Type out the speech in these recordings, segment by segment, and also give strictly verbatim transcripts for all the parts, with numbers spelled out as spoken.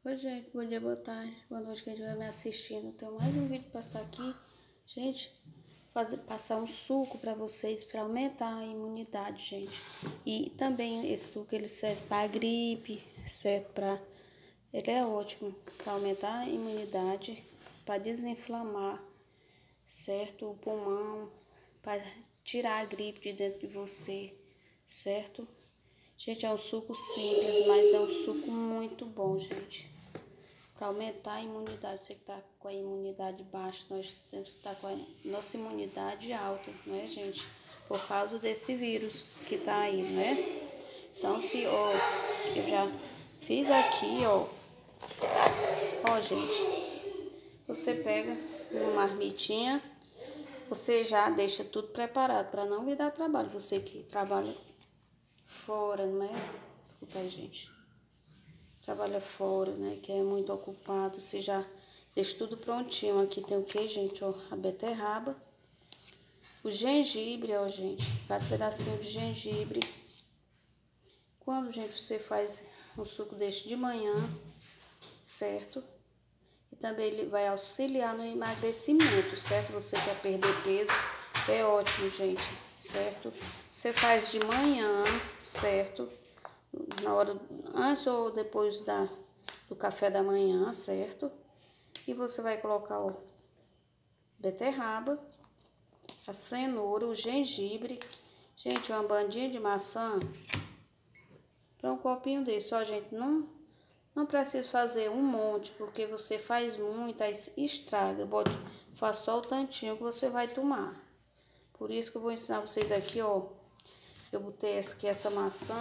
Oi, gente, bom dia, boa tarde, boa noite, quem estiver me assistindo. Tenho mais um vídeo para passar aqui, gente, fazer, passar um suco para vocês, para aumentar a imunidade, gente. E também esse suco, ele serve para gripe, certo? Pra, ele é ótimo para aumentar a imunidade, para desinflamar, certo? O pulmão, para tirar a gripe de dentro de você, certo? Gente, é um suco simples, mas é um suco muito bom, gente. Para aumentar a imunidade, você que está com a imunidade baixa, nós temos que estar com a nossa imunidade alta, não é, gente? Por causa desse vírus que tá aí, não é? Então, se, ó, eu já fiz aqui, ó, ó, gente, você pega uma marmitinha, você já deixa tudo preparado para não me dar trabalho, você que trabalha fora, não é? Desculpa aí, gente. Trabalha fora, né, que é muito ocupado, você já deixa tudo prontinho. Aqui tem o que, gente, ó, a beterraba, o gengibre, ó, gente, cada pedacinho de gengibre. Quando, gente, você faz um suco deste de manhã, certo? E também ele vai auxiliar no emagrecimento, certo? Você quer perder peso, é ótimo, gente, certo? Você faz de manhã, certo? Na hora, antes ou depois da, do café da manhã, certo? E você vai colocar o beterraba, a cenoura, o gengibre. Gente, uma bandinha de maçã para um copinho desse, ó, gente, não, não precisa fazer um monte, porque você faz muito, aí estraga. Bota, faz só o tantinho que você vai tomar. Por isso que eu vou ensinar vocês aqui, ó. Eu botei essa aqui, essa maçã.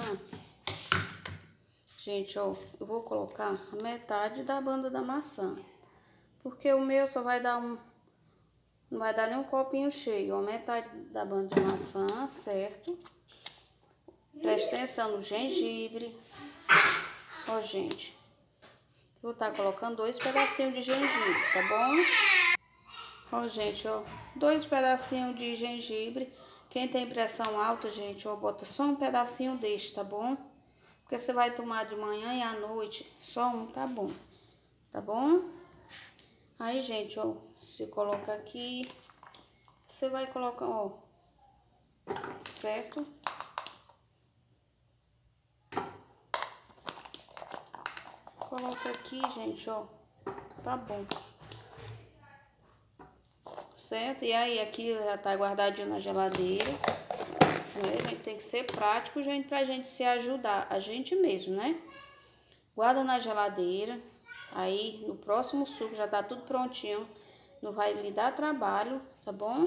Gente, ó, eu vou colocar a metade da banda da maçã. Porque o meu só vai dar um... Não vai dar nem um copinho cheio, ó. Metade da banda de maçã, certo? Presta atenção no gengibre. Ó, gente. Vou estar colocando dois pedacinhos de gengibre, tá bom? Ó, gente, ó. Dois pedacinhos de gengibre. Quem tem pressão alta, gente, ó, bota só um pedacinho deste, tá bom? Porque você vai tomar de manhã e à noite, só um tá bom, tá bom? Aí, gente, ó, você coloca aqui, você vai colocar, ó, certo? Coloca aqui, gente, ó, tá bom. Certo? E aí, aqui já tá guardadinho na geladeira. Né? A gente tem que ser prático, gente, pra gente se ajudar, a gente mesmo, né? Guarda na geladeira. Aí, no próximo suco já tá tudo prontinho. Não vai lhe dar trabalho, tá bom?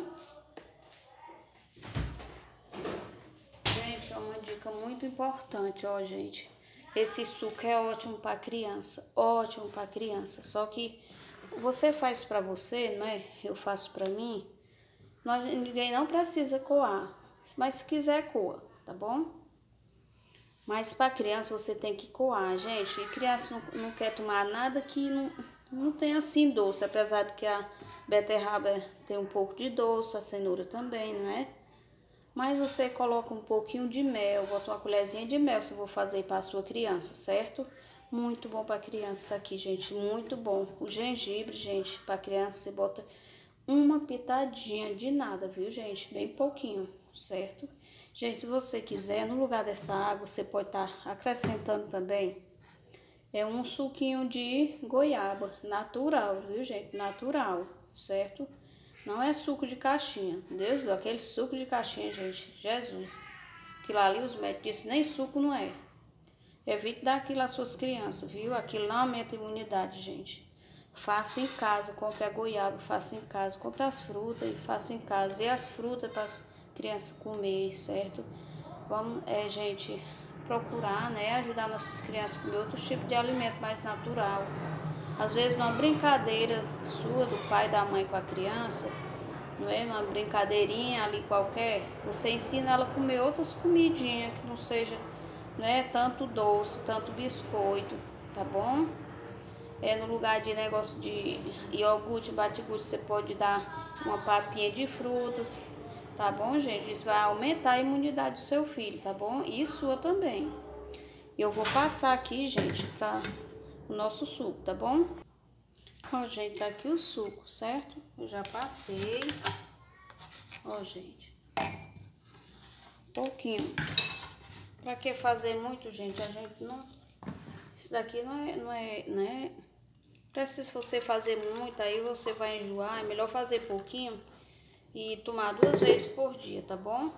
Gente, ó, uma dica muito importante, ó, gente. Esse suco é ótimo pra criança, ótimo pra criança. Só que você faz pra você, né? Eu faço pra mim. Nós, ninguém não precisa coar, mas se quiser coa, tá bom? Mas para criança você tem que coar, gente. E criança não, não quer tomar nada que não, não tem assim doce, apesar de que a beterraba tem um pouco de doce, a cenoura também, não é? Mas você coloca um pouquinho de mel, bota uma colherzinha de mel se eu vou fazer para a sua criança, certo? Muito bom para criança aqui, gente, muito bom. O gengibre, gente, para criança você bota uma pitadinha de nada, viu, gente? Bem pouquinho, certo? Gente, se você quiser, no lugar dessa água, você pode estar tá acrescentando também é um suquinho de goiaba natural, viu, gente? Natural, certo? Não é suco de caixinha, Deus do aquele suco de caixinha, gente, Jesus. Aquilo ali os médicos disseram, nem suco não é. Evite dar aquilo às suas crianças, viu? Aquilo não aumenta a imunidade, gente. Faça em casa, compre a goiaba, faça em casa, compre as frutas e faça em casa. Dê as frutas para as crianças comer, certo? Vamos, é, gente, procurar, né, ajudar nossas crianças a comer outros tipos de alimento mais natural. Às vezes, numa brincadeira sua, do pai e da mãe com a criança, não é? Uma brincadeirinha ali qualquer, você ensina ela a comer outras comidinhas que não seja, não é, tanto doce, tanto biscoito, tá bom? É, no lugar de negócio de iogurte, bate-guste, você pode dar uma papinha de frutas, tá bom, gente? Isso vai aumentar a imunidade do seu filho, tá bom? E sua também. Eu vou passar aqui, gente, pra o nosso suco, tá bom? Ó, gente, tá aqui o suco, certo? Eu já passei. Ó, gente. Pouquinho. Pra que fazer muito, gente? A gente não... Isso daqui não é... Não é, né? Se você fazer muito, aí você vai enjoar. É melhor fazer pouquinho e tomar duas vezes por dia, tá bom?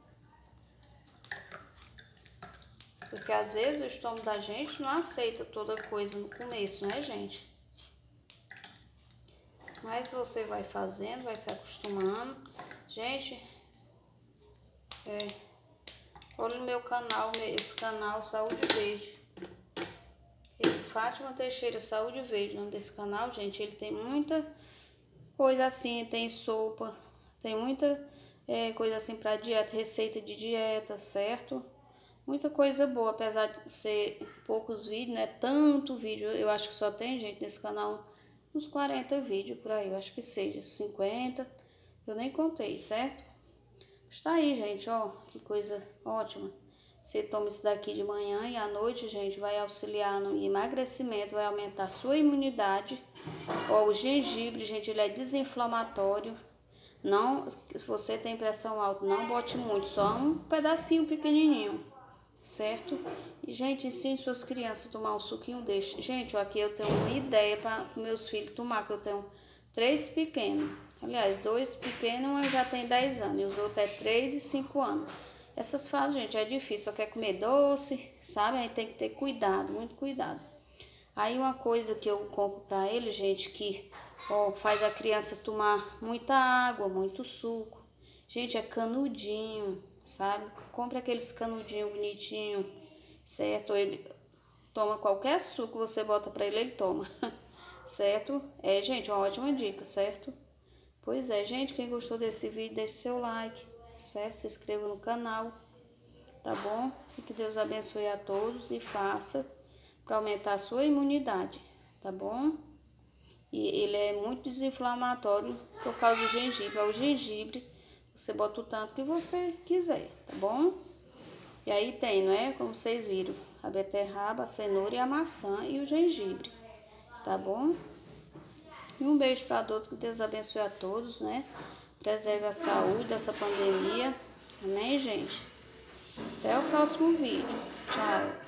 Porque às vezes o estômago da gente não aceita toda coisa no começo, né, gente? Mas você vai fazendo, vai se acostumando. Gente, é, olha no meu canal, esse canal Saúde Verde. Fátima Teixeira Saúde Verde, o nome desse canal, gente. Ele tem muita coisa assim, tem sopa, tem muita é, coisa assim pra dieta, receita de dieta, certo? Muita coisa boa, apesar de ser poucos vídeos, né? Tanto vídeo, eu acho que só tem, gente, nesse canal uns quarenta vídeos por aí, eu acho que seja, cinquenta, eu nem contei, certo? Está aí, gente, ó, que coisa ótima. Você toma isso daqui de manhã e à noite, gente, vai auxiliar no emagrecimento, vai aumentar a sua imunidade. Ó, o gengibre, gente, ele é desinflamatório. Não, se você tem pressão alta, não bote muito, só um pedacinho pequenininho, certo? E, gente, ensine suas crianças a tomar um suquinho desse. Gente, ó, aqui eu tenho uma ideia para meus filhos tomar, que eu tenho três pequenos. Aliás, dois pequenos, um já tem dez anos, e os outros é três e cinco anos. Essas fases, gente, é difícil, só quer comer doce, sabe? Aí tem que ter cuidado, muito cuidado. Aí uma coisa que eu compro para eles, gente, que ó, faz a criança tomar muita água, muito suco. Gente, é canudinho, sabe? Compre aqueles canudinhos bonitinhos, certo? Ele toma qualquer suco que você bota para ele, ele toma, certo? É, gente, uma ótima dica, certo? Pois é, gente, quem gostou desse vídeo, deixe seu like, certo? Se inscreva no canal, tá bom? E que Deus abençoe a todos e faça para aumentar a sua imunidade, tá bom? E ele é muito desinflamatório por causa do gengibre. O gengibre, você bota o tanto que você quiser, tá bom? E aí tem, não é? Como vocês viram, a beterraba, a cenoura e a maçã e o gengibre, tá bom? E um beijo para todos, que Deus abençoe a todos, né? Preserve a saúde dessa pandemia, amém, gente? Até o próximo vídeo. Tchau.